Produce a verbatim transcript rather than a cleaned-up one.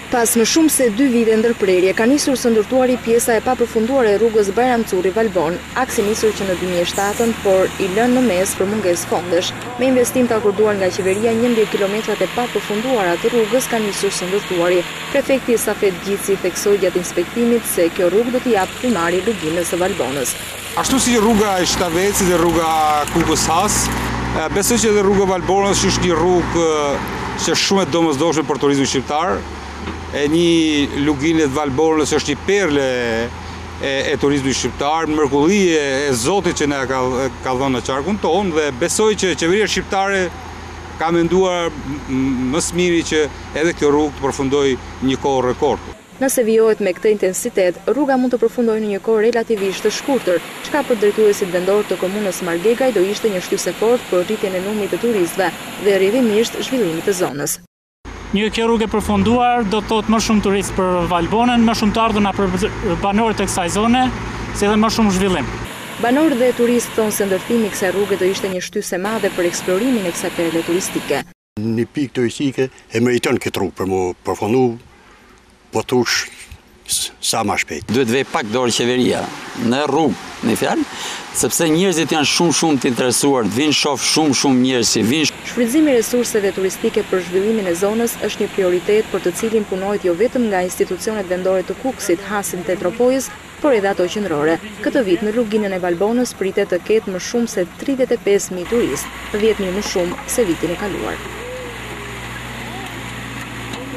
Pas më shumë se dy vite ndërprerje, ka nisur së ndërtuari pjesa e papërfunduar e rrugës Bajram Curri-Valbonë, aksi nisur që në dy mijë e shtatën, por i lënë në mes për mungesë fondesh. Me investim të akorduar nga qeveria, njëmbëdhjetë kilometrat e papërfunduara të rrugës ka nisur së ndërtuari. Prefekti Safet Gjici theksoi gjatë inspektimit se kjo rrugë do t'i japë primari luginës së Valbonës. Ashtu si rruga e Shtavecit dhe rruga Kukës Has, besoj që edhe rruga Valbonës është një rrugë që shumë e domosdoshme për turizmin shqiptar. E një luginë të Valbonës është një perle e, e turizmit shqiptar, mrekulli e Zotit që na ka, ka dhënë në qarkun tonë, dhe besoj që qeveria shqiptare ka menduar më së miri që edhe kjo rrugë të përfundojë një kohë rekord. Nëse vijohet me këtë intensitet, rruga mund të përfundojë në një kohë relativisht të shkurtër, çka për drejtuesit vendor të komunës Margegaj do ishte një shtysë e fortë për rritjen e numrit të turistëve dhe rrjedhimisht zhvillimit të zonës. Një kjo rrugë e përfunduar do të thotë më shumë turistë për Valbonën, më shumë të ardhurna për banorët e kësaj zone, si edhe më shumë zhvillim. Banorët dhe turistë thonë se ndërtimi i kësaj rruge do ishte një shtysë e madhe për eksplorimin e kësaj perle turistike. Një pikë turistike e meriton këtë rrugë për më përfundu, po tush sa më shpejt. Duhet vej pak dorë qeveria në rrugë, në fjalë, sepse njerëzit janë shumë shumë të interesuar, vinë shoh shumë shumë njerëz që vinë. Shfrytëzimi i resurseve turistike për zhvillimin e zonës është një prioritet për të cilin punohet jo vetëm nga institucionet vendore të Kukësit, Hasit dhe Tropojës, por edhe ato qendrore. Këtë vit në luginën e Valbonës pritet të ketë më shumë se tridhjetë e pesë mijë turistë, dhjetë mijë më shumë se vitin e kaluar.